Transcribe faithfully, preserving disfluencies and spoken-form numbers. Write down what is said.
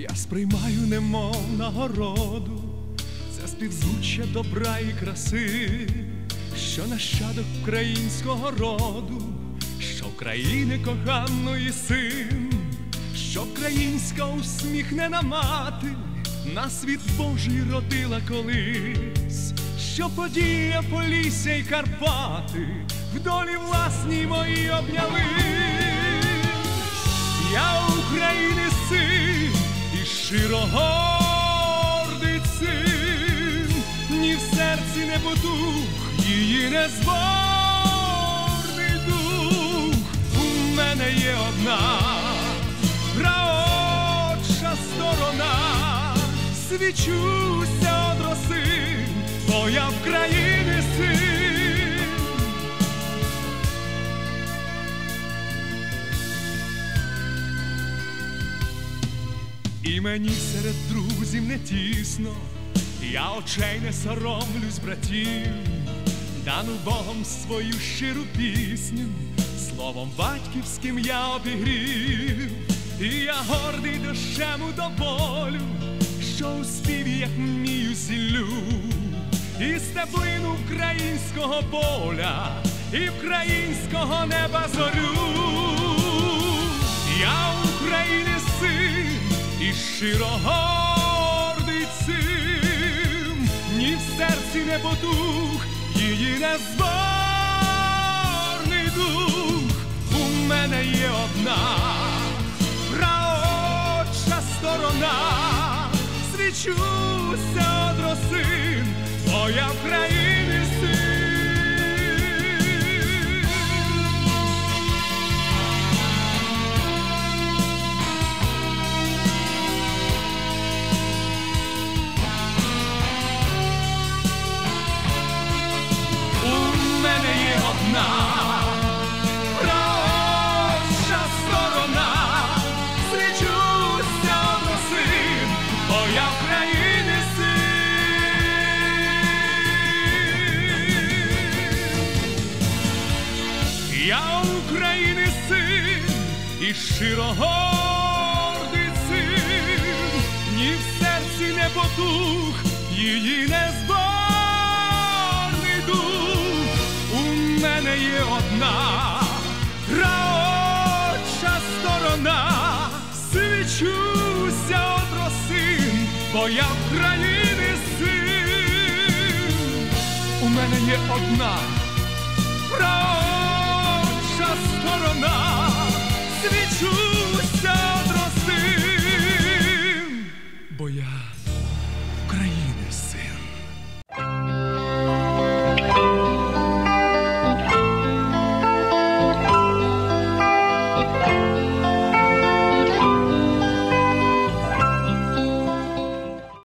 Я сприймаю немов нагороду це співзвуччя добра і краси, що нащадок українського роду, що України коханої син, що українська усміхнена мати на світ Божий родила колись, що Поділля, Полісся й Карпати в долі власній мої обнялись. Я України син і щиро гордий син, ні в серці не потух її незборний дух. У мене є одна праотча сторона, свічуся од роси, бо я України син. І мені серед друзів не тісно, я очей не соромлюсь братів, дану Богом свою щиру пісню, словом батьківським я обігрів. І я гордий дощем у до болю, що у співі, як вмію, зіллю і стеблину українського поля, і українського неба зорю. Я України син і щиро гордий цим, ні в серці не потух її незборний дух. У мене є одна праотча сторона, свічуся од роси, бо я України син. У мене є одна праотча сторона, свічуся од роси, бо я України син. Я України син і щиро гордий цим, ні в серці не потух її незборний дух. У мене є одна праотча сторона, свічуся од роси, бо я України син. У мене є одна праотча сторона,